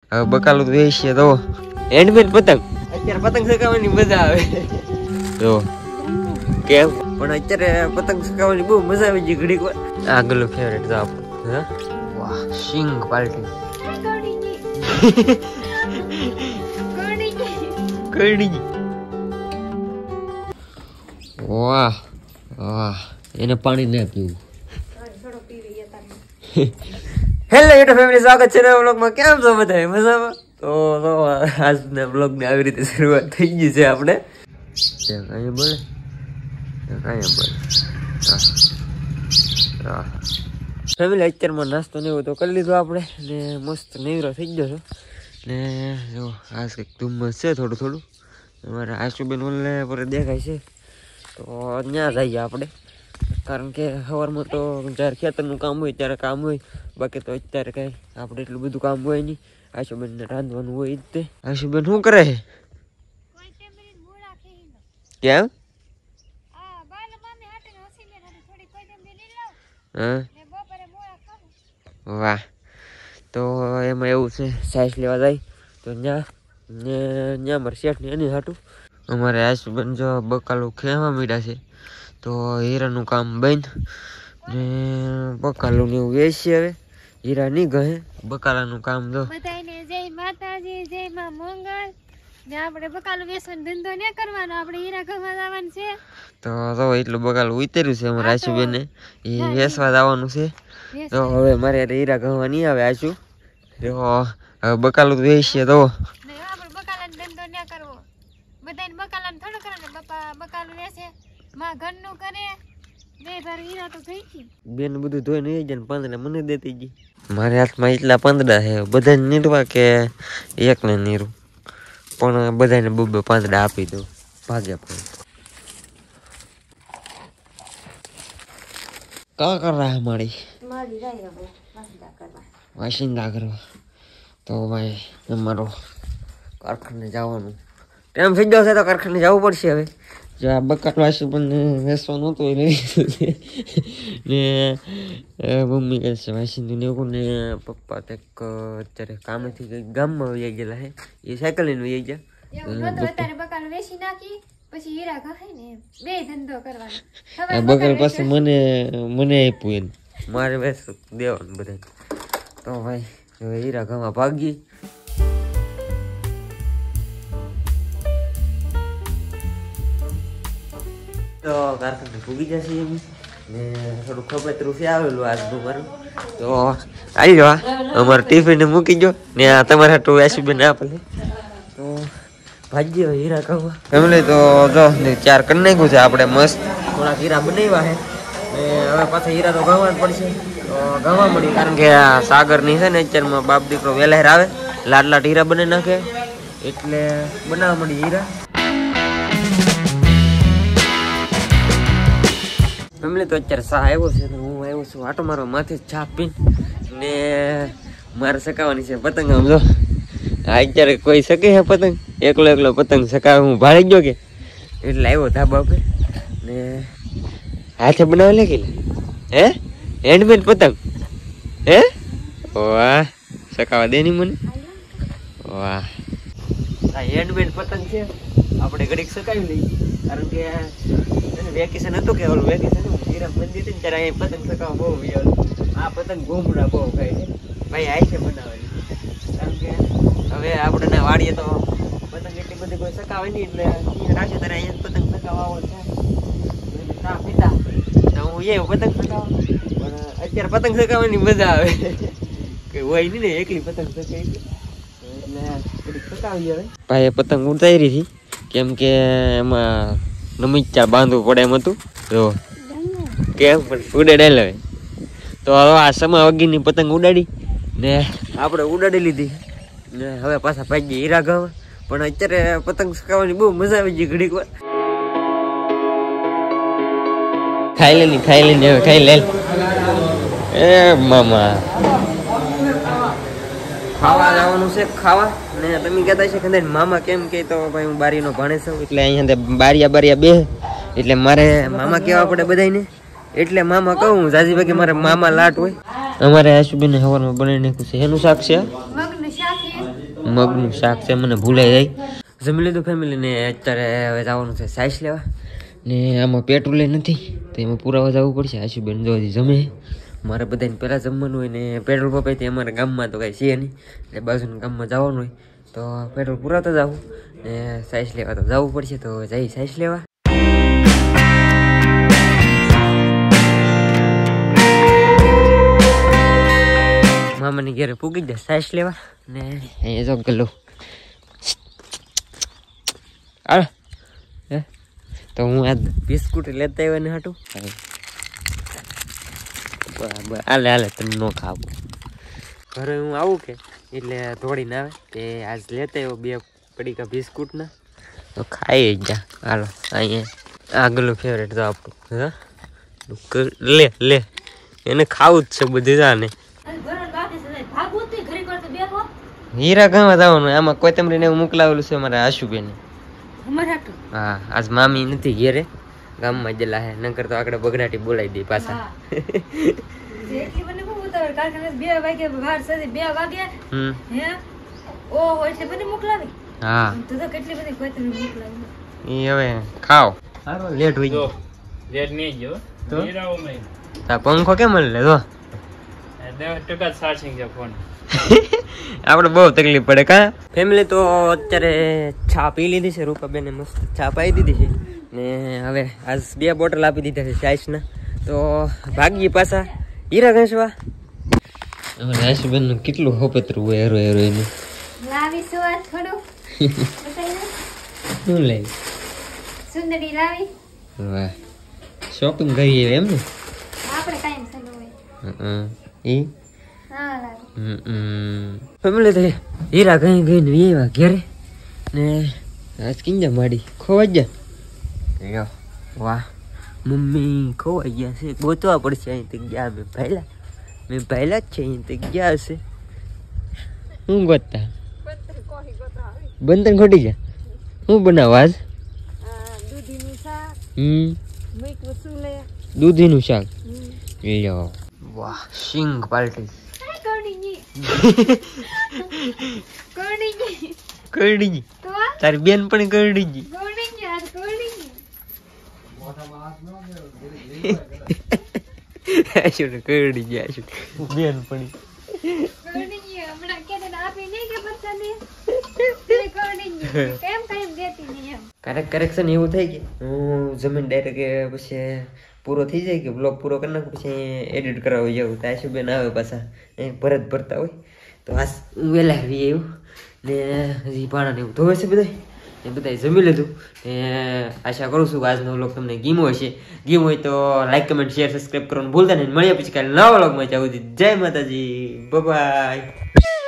હવે બકાલું તો વેચીએ તો હેન્ડમેડ પતંગ અત્યારે પતંગ ચગાવવાની મજા આવે જો કેમ પણ અત્યારે પતંગ ચગાવવાની બહુ મજા આવી ગઈ ઘડીક વાર આ ગલું ફેવરેટ તો આપણું હા વાહ સિંગ પાર્ટી કડી વાહ વાહ એને પાણી ના પીવું હેલો યુટ્યુબ ફેમિલી સ્વાગત છે નવા વ્લોગમાં કેમ છો બધા મજામાં તો આજના વ્લોગની આવી રીતે શરૂઆત થઈ ગઈ છે આપણે કાંઈ બોલે ફેમિલી અત્યારમાં નાસ્તો ને એવું તો કરી લીધો આપણે ને મસ્ત નેવરો થઈ ગયો છે ને જો આજ કંઈક ધુમ્મસ છે થોડું થોડું અમારે આશુબેન ઓલે પર દેખાય છે તો ત્યાં જઈએ આપણે કારણ કે સવારમાં તો જ્યારે ખેતરનું કામ હોય ત્યારે કામ હોય બાકી તો અત્યારે કાંઈ આપણે એટલું બધું કામ હોય નહીં આશુબેનને રાંધવાનું હોય જ તે આશુબેન શું કરે છે કેમ હા વાહ તો એમાં એવું છે સાઈઝ લેવા જાય તો ત્યાં મારે શેઠની એની હાટું અમારે આશુબેન જો બકાલું ખેવા મીડા છે તો હીરાનું કામ બંધ ને બકાલું ને એવું વેચી હવે હીરા નહીં ગહે બકાલાનું કામ જો બધાને જય માતાજી જય માં મંગળ ને આપણે બકાલું વેચવાનો ધંધો ન કરવાનો આપણે હીરા ગવા જવાનું છે તો એટલું બકાલું ઉતર્યું છે અમારે આશુબેને એ વેચવા જવાનું છે તો હવે મારે હીરા ગવા નહીં આવે આશુ જો હવે બકાલું તો વેચીએ તો આપણે બકાલાનો ધંધો ન કરવો બધાને બકાલાનો થોડો કરવાનો બાપા બકાલું વેચે માં ઘરનું કરે બે ભર હીરા તો થઈ ગઈ બેન બધું ધોઈને લઈ જાય ને પાંદડા મને દેતી ગઈ મારે હાથમાં એટલા પાંદડા છે બધાને નીરવા કે એકને નીરું પણ બધાને બબે પાંદડા આપી દઉં ભાગ્યા પણ કા કર રહા મારી વાસિંદા કરવા તો ભાઈ અમારો કારખાને જવાનું ટાઈમ થઈ ગયો છે તો કારખાને જવું પડશે હવે જો આ બકાલું આશુબેનને વેચવાનું હતું એ લઈ ને મમ્મી કહે છે વાસિંદુ ને એવું ને પપ્પા કંઈક અત્યારે કામેથી કંઈક ગામમાં વહી ગયેલા છે એ સાયકલ લઈને વહી ગયા બકાલું વેચી નાખી પછી હીરા ગહાય ને બે ધંધો કરવાનો બકલ પાસે મને આપ્યું એને મારે વેચ દેવાનું બધા તો ભાઈ હવે હીરા ઘામાં ભાગી તો કારખાને ભૂગી જશે એમ ને થોડું ખપેતરું છે આવેલું આજનું મારું તો આવી જાઓ અમારે ટિફિન મૂકી ગયો ને આ તમારે હાટું આશુબેન આપે તો ભાજી હીરા કહવા ફેમિલી તો જો ચાર કરી નાખ્યું છે આપણે મસ્ત થોડાક હીરા બનાવ્યા છે ને હવે પાછા હીરા તો ગવા જ પડશે તો ગવા મળી કારણ કે આ સાગરની છે ને અત્યારમાં બાપ દીકરો વેલાહેર આવે લાટ હીરા બની નાખે એટલે બનાવવા મળી હીરા ફેમિલી તો અત્યારે ચા આવ્યો છે હું આવ્યો છું આટો મારો માથે ચા પીને ને મારે સકાવવાની છે પતંગ આમ જો અત્યારે કોઈ શકે છે પતંગ એકલો પતંગ સકાવે હું ભાળી ગયો કે એટલે આવ્યો ધાબા પર ને હાથે બનાવે લે કે હે હેન્ડમેડ પતંગ હે વાહ સકાવા દે ની મને વાહ આ હેન્ડમેડ પતંગ છે આપણે ઘડીક સકાવી લઈએ કારણ કે વેકેશન હતું કે ઓલું વેકેશન હીરા મંદિર હતી ને ત્યારે અહીંયા પતંગ સકાવા બહુ આ પતંગ ઘૂમડા બહુ ખાય છે ભાઈ આ છે બનાવેલી કારણ કે હવે આપણે વાડીએ તો પતંગ એટલી બધી કોઈ સકાવે નહીં એટલે રાખે ત્યારે અહીંયા પતંગ સકાવા આવો છે ચા પીતા તો હું એ પતંગ સકાવા પણ અત્યારે પતંગ સકાવવાની મજા આવે કે હોય નહીં ને એકલી પતંગ સકાવી એટલે થોડીક સકાવી હવે ભાઈ પતંગ ઉતારી હતી કેમ કે એમાં નમીચા બાંધવું પડે એમ હતું જો કેમ પણ ઉડાડેલ હવે તો હવે આ સમા વગીની પતંગ ઉડાડી ને આપણે ઉડાડી લીધી ને હવે પાછા ભાગી હીરા ગાવા પણ અત્યારે પતંગ સકાવવાની બહુ મજા આવી ગઈ ઘડીક વાર ખાઈ લે હવે ખાઈ લે એ મામા ખાવા જવાનું છે ખાવા ને તમે કહેતા છે કે મામા કેમ કે તો ભાઈ હું બારીનો ભાણે છું એટલે અહીંયા બારિયા બે એટલે મારે મામા કહેવા પડે બધાને એટલે મામા કહું જાજીભાઈ કે મારે મામા લાટ હોય અમારે આશુબેન સવારમાં બનાવી નાખ્યું છે એનું શાક છે મગનું શાક મગનું શાક છે, મને ભૂલાઈ જાય. જમી લીધું ફેમિલીને. અત્યારે હવે જવાનું છે સાઈસ લેવા ને આમાં પેટ્રોલ નથી તો એમાં પુરાવા જવું પડશે. આશુબેન જો હજી જમે. મારે બધાને પહેલાં જમવાનું હોય ને પેટ્રોલ પંપેથી અમારા ગામમાં તો કાંઈ છે નહીં એટલે બાજુના ગામમાં જવાનું હોય તો પેટ્રોલ પુરાવતા જવું ને સાઈસ લેવા તો જવું પડશે. તો જઈ સાઈસ લેવા. મામાની ઘરે પૂગી જાય સાઈસ લેવા ને અહીંયા જો ગલો હાલ હે તો હું આ બિસ્કુટ લેતા આવ્યો ને હાટું. હાલે હાલે તમે ન ખાવું. ઘરે હું આવું કે એટલે દોડીને આવે કે આજ લેતા આવ્યો 2 પડીકા બિસ્કુટના તો ખાઈ જા. હાલો અહીંયા આગલું ફેવરેટ તો આપણું હા લે લે એને ખાવું જ છે બધી જાને. હીરા ગામમાં જવાનું આમાં કોથમરીને એવું મોકલાવેલું છે અમારા આશુબેન. હા આજ મામી નથી ઘેરે ગામમાં જેલા હે નકર તો આગળ બગડાટી બોલાવી દે પાછા. હા હવે ખાઓ લેટ હોય ગયો. લેટ નહીં ગયો તો પંખો કેમ લે તો 10% ચાર્જિંગ છે ફોન. આપણે બહુ તકલીફ પડે કા ફેમિલી. તો અત્યારે ચા પી લીધી છે. રૂપાબેને મસ્ત ચા પાઈ દીધી છે ને હવે આજ 2 બોટલ આપી દીધા છે સાઈસના. તો ભાગીએ પાછા હીરા ઘસવા. અમારે આશુબેનનું કેટલું હોપતરું હોય હેરો હેરોઈનું. લાવી સુવાર થોડું શું લઈ સુંદરી લાવી. વાહ શોપિંગ કરીએ એમ ને આપણે કાયમ સલો હોય ઈ હા લાવી. ફેમિલી તો હીરા ગઈ ગઈને એવા ઘેરે ને આજ કિંજા માડી ખોવાઈ ગયા. વાહ મમ્મી ખોવાઈ ગયા છે. ગોતવા પડશે. અહીંથી ગયા મેં પહેલા જ છે અહીંથી ગયા હશે. શું ગોતતા બંધન ખોટી ગયા. શું બનાવ આજ દૂધીનું શાક. વાહ સિંગ પાર્ટી કરડી તારી બેન પણ કરડી ગઈ. કરડી ગયા બેન પણ ક્યારેક છે ને એવું થાય કે હું જમીન ડાયરેક્ટ પછી પૂરો થઈ જાય કે બ્લોગ પૂરો કરી નાખું પછી એડિટ કરાવવા જાઉં તો આશુબેન આવે પાછા ભરત ભરતા હોય તો આ વહેલા આવી એવું ને હજી પાણાને એવું ધોવે છે બધા એ બધા જમી લીધું ને આશા કરું છું કે આજનો વ્લોગ તમને ગીમો હશે. ગીમ હોય તો લાઈક કમેન્ટ શેર સબસ્ક્રાઈબ કરવાનું ભૂલતા નહીં. મળીએ પછી કાલે નવા વ્લોગમાં. જય માતાજી બાય.